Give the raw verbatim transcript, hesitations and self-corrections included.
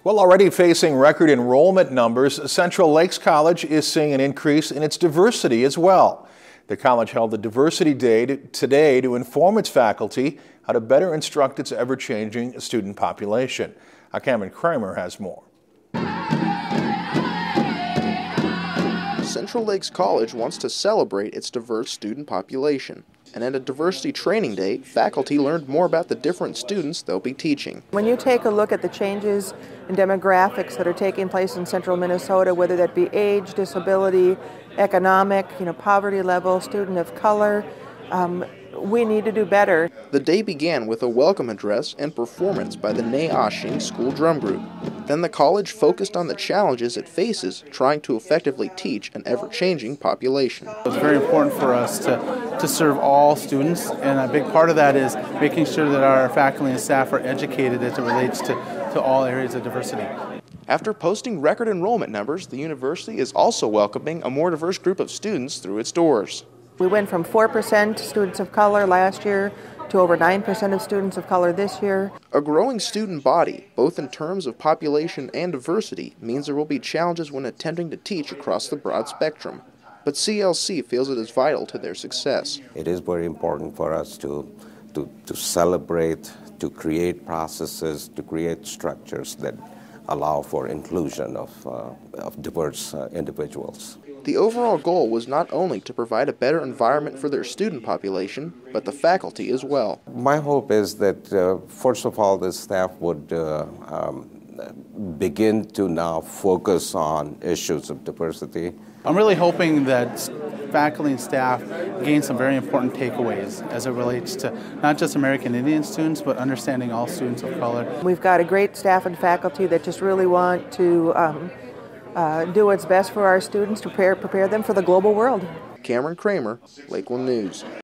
Well, already facing record enrollment numbers, Central Lakes College is seeing an increase in its diversity as well. The college held a Diversity Day today to inform its faculty how to better instruct its ever-changing student population. Our Cameron Kramer has more. Central Lakes College wants to celebrate its diverse student population. And at a Diversity Training Day, faculty learned more about the different students they'll be teaching. When you take a look at the changes in demographics that are taking place in central Minnesota, whether that be age, disability, economic, you know, poverty level, student of color, um, we need to do better. The day began with a welcome address and performance by the Nehashing School Drum Group. Then the college focused on the challenges it faces trying to effectively teach an ever-changing population. It's very important for us to, to serve all students, and a big part of that is making sure that our faculty and staff are educated as it relates to, to all areas of diversity. After posting record enrollment numbers, the university is also welcoming a more diverse group of students through its doors. We went from four percent students of color last year to over nine percent of students of color this year. A growing student body, both in terms of population and diversity, means there will be challenges when attempting to teach across the broad spectrum. But C L C feels it is vital to their success. It is very important for us to, to, to celebrate, to create processes, to create structures that allow for inclusion of, uh, of diverse uh, individuals. The overall goal was not only to provide a better environment for their student population, but the faculty as well. My hope is that, uh, first of all, the staff would uh, um, begin to now focus on issues of diversity. I'm really hoping that faculty and staff gain some very important takeaways as it relates to not just American Indian students, but understanding all students of color. We've got a great staff and faculty that just really want to um, uh, do what's best for our students to prepare, prepare them for the global world. Cameron Kramer, Lakeland News.